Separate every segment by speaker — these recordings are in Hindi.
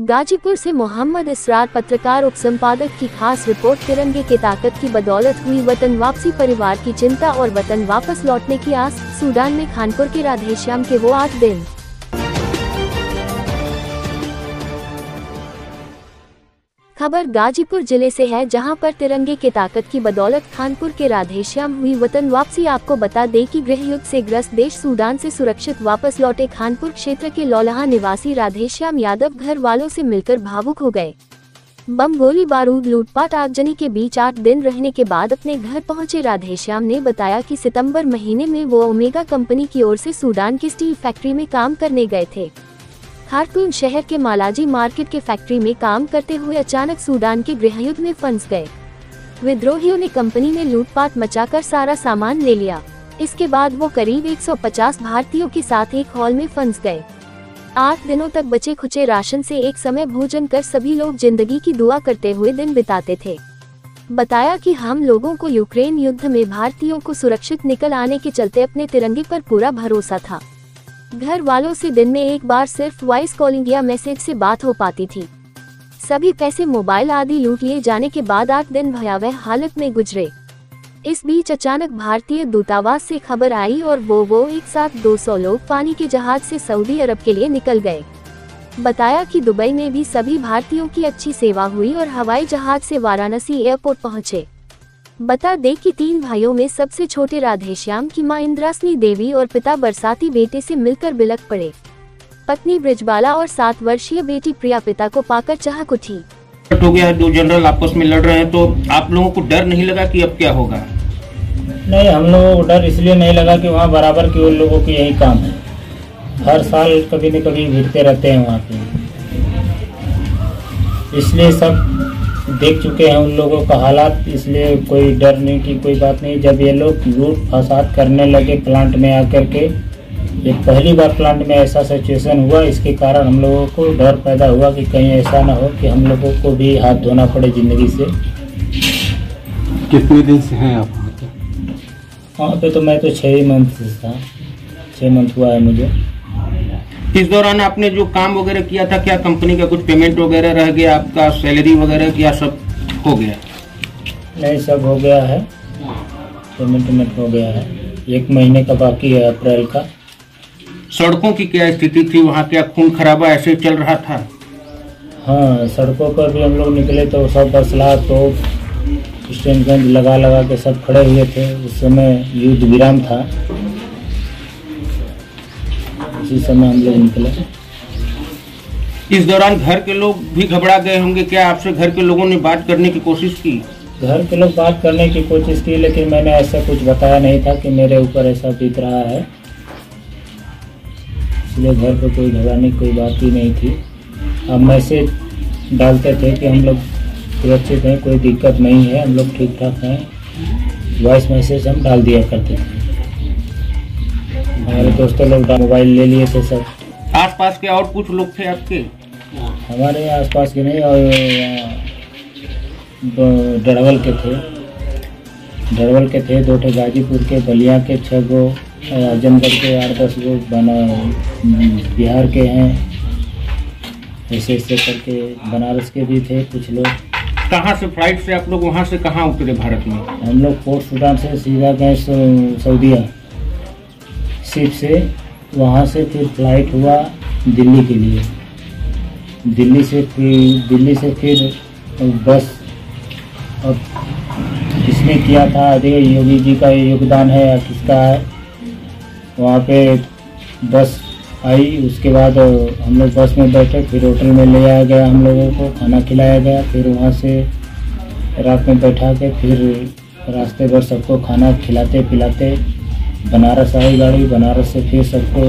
Speaker 1: गाजीपुर से मोहम्मद इसरार पत्रकार उप संपादक की खास रिपोर्ट। तिरंगे की ताकत की बदौलत हुई वतन वापसी, परिवार की चिंता और वतन वापस लौटने की आस। सूडान में खानपुर के राधेश्याम के वो 8 दिन। खबर गाजीपुर जिले से है, जहां पर तिरंगे की ताकत की बदौलत खानपुर के राधेश्याम हुई वतन वापसी। आपको बता दें कि गृह युद्ध से ग्रस्त देश सूडान से सुरक्षित वापस लौटे खानपुर क्षेत्र के लौलहा निवासी राधेश्याम यादव घर वालों से मिलकर भावुक हो गए। बम, गोली बारूद, लूटपाट, आगजनी के बीच 8 दिन रहने के बाद अपने घर पहुंचे राधेश्याम ने बताया कि सितंबर महीने में वो ओमेगा कंपनी की ओर से सूडान की स्टील फैक्ट्री में काम करने गए थे। खार्टूम शहर के मालाजी मार्केट के फैक्ट्री में काम करते हुए अचानक सूडान के गृहयुद्ध में फंस गए। विद्रोहियों ने कंपनी में लूटपाट मचाकर सारा सामान ले लिया। इसके बाद वो करीब 150 भारतीयों के साथ एक हॉल में फंस गए। 8 दिनों तक बचे खुचे राशन से एक समय भोजन कर सभी लोग जिंदगी की दुआ करते हुए दिन बिताते थे। बताया कि हम लोगों को यूक्रेन युद्ध में भारतीयों को सुरक्षित निकल आने के चलते अपने तिरंगे पर पूरा भरोसा था। घर वालों से दिन में एक बार सिर्फ वॉइस कॉलिंग या मैसेज से बात हो पाती थी। सभी पैसे, मोबाइल आदि लूट लिए जाने के बाद 8 दिन भयावह हालत में गुजरे। इस बीच अचानक भारतीय दूतावास से खबर आई और वो एक साथ 200 लोग पानी के जहाज से सऊदी अरब के लिए निकल गए। बताया कि दुबई में भी सभी भारतीयों की अच्छी सेवा हुई और हवाई जहाज से वाराणसी एयरपोर्ट पहुंचे। बता दें कि 3 भाइयों में सबसे छोटे राधेश्याम की मां इंद्रासनी देवी और पिता बरसाती बेटे से मिलकर बिलख पड़े। पत्नी ब्रिजबाला और 7 वर्षीय बेटी प्रिया पिता को पाकर चहक उठी।
Speaker 2: हो गया, 2 जनरल आपस में लड़ रहे हैं, तो आप लोगों को डर नहीं लगा कि अब क्या होगा?
Speaker 3: नहीं, हम लोगों को डर इसलिए नहीं लगा कि वहाँ बराबर के उन लोगों की यही काम है। हर साल कभी न कभी भिड़ते रहते हैं वहाँ पे, इसलिए सब देख चुके हैं उन लोगों का हालात, इसलिए कोई डर नहीं की कोई बात नहीं। जब ये लोग लूट फसाद करने लगे प्लांट में आकर के, ये पहली बार प्लांट में ऐसा सिचुएशन हुआ, इसके कारण हम लोगों को डर पैदा हुआ कि कहीं ऐसा ना हो कि हम लोगों को भी हाथ धोना पड़े जिंदगी से।
Speaker 4: कितने दिन से हैं आप
Speaker 3: वहाँ पे? तो मैं तो 6 मंथ से था, 6 मंथ हुआ है मुझे।
Speaker 2: इस दौरान आपने जो काम वगैरह किया था, क्या कंपनी का कुछ पेमेंट वगैरह रह गया, आपका सैलरी वगैरह क्या सब हो गया?
Speaker 3: नहीं, सब हो गया है, पेमेंट हो गया है। 1 महीने का बाकी है, अप्रैल का।
Speaker 2: सड़कों की क्या स्थिति थी वहाँ? क्या खून खराबा ऐसे चल रहा था?
Speaker 3: हाँ, सड़कों पर भी हम लोग निकले तो सब असला तो स्टैंड लगा के सब खड़े हुए थे। उस समय युद्ध विराम था, इसी समय हम लोग निकले।
Speaker 2: इस दौरान घर के लोग भी घबरा गए होंगे, क्या आपसे घर के लोगों ने बात करने की कोशिश की?
Speaker 3: घर के लोग बात करने की कोशिश की, लेकिन मैंने ऐसा कुछ बताया नहीं था कि मेरे ऊपर ऐसा बीत रहा है, इसलिए घर पे कोई घबराने की कोई बात ही नहीं थी। अब मैसेज डालते थे कि हम लोग सुरक्षित हैं, कोई दिक्कत नहीं है, हम लोग ठीक ठाक हैं। वॉइस मैसेज हम डाल दिया करते थे। हमारे दोस्तों लोग मोबाइल ले लिए थे सब।
Speaker 2: आसपास के और कुछ लोग थे आपके?
Speaker 3: हमारे आसपास के नहीं, और डरवल के थे 2 ठे, गाजीपुर के, बलिया के 6 गो, आजमगढ़ के 8-10 गो, बिहार के हैं, ऐसे करके बनारस के भी थे कुछ लोग।
Speaker 2: कहाँ से फ्लाइट से आप लोग वहाँ से कहाँ उतरे भारत में?
Speaker 3: हम लोग पोर्ट सूडान से सीधा गए सऊदीया शिप से, वहाँ से फिर फ्लाइट हुआ दिल्ली के लिए। दिल्ली से फिर बस, अब इसमें किया था अजय योगी जी का योगदान है या किसका है, वहाँ पे बस आई। उसके बाद हम लोग बस में बैठे, फिर होटल में ले आया गया, हम लोगों को खाना खिलाया गया। फिर वहाँ से रात में बैठा के फिर रास्ते भर सबको खाना खिलाते पिलाते बनारस आई गाड़ी। बनारस से फिर सबको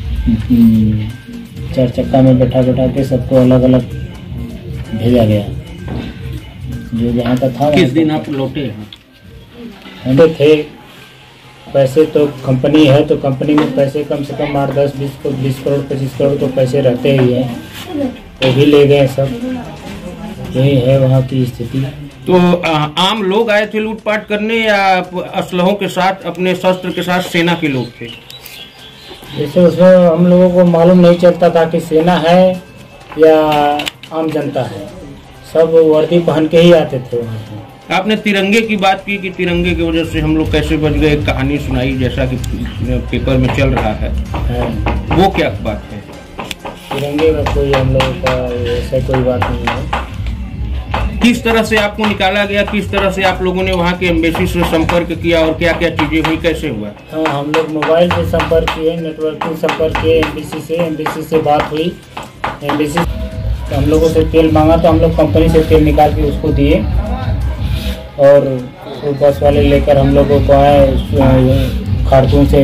Speaker 3: 4 चक्का में बैठा के सबको अलग अलग भेजा गया, जो जहाँ का था।
Speaker 2: किस दिन आप लौटे?
Speaker 3: हम थे, पैसे तो कंपनी है तो कंपनी में पैसे कम से कम 8, 10, 20 करोड़ 25 करोड़ तो पैसे रहते ही हैं, वो भी ले गए सब। यही है वहाँ की स्थिति।
Speaker 2: तो आम लोग आए थे लूटपाट करने या असलहों के साथ, अपने शस्त्र के साथ सेना के लोग थे?
Speaker 3: जैसे उसमें हम लोगों को मालूम नहीं चलता था कि सेना है या आम जनता है, सब वर्दी पहन के ही आते थे वहाँ से।
Speaker 2: आपने तिरंगे की बात की कि तिरंगे की वजह से हम लोग कैसे बच गए, कहानी सुनाई जैसा कि पेपर में चल रहा है, वो क्या बात है?
Speaker 3: तिरंगे का कोई हम लोगों का ऐसा कोई बात नहीं है।
Speaker 2: किस तरह से आपको निकाला गया, किस तरह से आप लोगों ने वहाँ के एम्बेसी से संपर्क किया और क्या क्या चीजें हुई, कैसे हुआ?
Speaker 3: हाँ, हम लोग मोबाइल से संपर्क किए, नेटवर्किंग संपर्क किए एम्बेसी से बात हुई। एम्बेसी हम लोगों से तेल मांगा तो हम लोग कंपनी से तेल निकाल के उसको दिए और वो बस वाले लेकर हम लोगों को आए खार्तूम से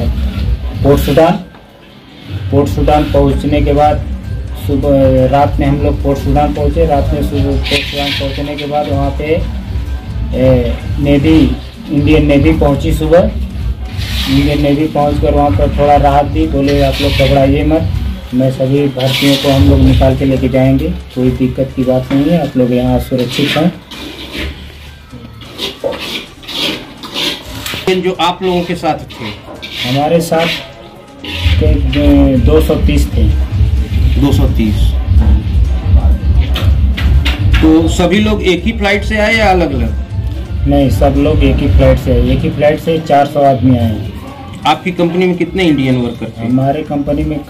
Speaker 3: पोर्ट सूडान पहुंचने के बाद सुबह रात में हम लोग पोर्ट सूडान पहुंचे। रात में सुबह पोर्ट सूडान पहुंचने के बाद वहाँ पे इंडियन नेवी पहुंची। सुबह इंडियन नेवी पहुंचकर वहाँ पर थोड़ा राहत दी, बोले आप लोग घबराइए मत, मैं सभी भारतीयों को हम लोग निकाल के लेके जाएंगे, कोई दिक्कत की बात नहीं है, आप लोग यहाँ सुरक्षित हैं।
Speaker 2: जो आप लोगों के साथ थे?
Speaker 3: हमारे साथ 230 थे।
Speaker 2: 230। तो सभी लोग एक ही फ्लाइट से आए या अलग अलग?
Speaker 3: नहीं, सब लोग एक ही फ्लाइट से आए। एक ही फ्लाइट से 400 आदमी आए।
Speaker 2: आपकी कंपनी में कितने इंडियन वर्कर थे?
Speaker 3: हमारे कंपनी में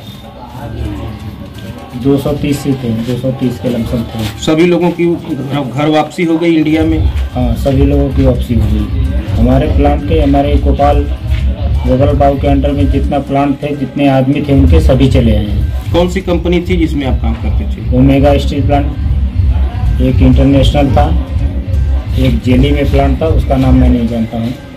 Speaker 3: 230 से थे, 230 के लमसम थे।
Speaker 2: सभी लोगों की घर वापसी हो गई इंडिया में?
Speaker 3: हाँ, सभी लोगों की वापसी हो गई। हमारे प्लांट के, हमारे गोपाल बाबू के अंडर में जितना प्लांट थे, जितने आदमी थे, उनके सभी चले आए हैं।
Speaker 2: कौन सी कंपनी थी जिसमें आप काम करते थे?
Speaker 3: ओमेगा स्टील प्लांट, एक इंटरनेशनल था, एक जेली में प्लांट था, उसका नाम मैं नहीं जानता हूँ।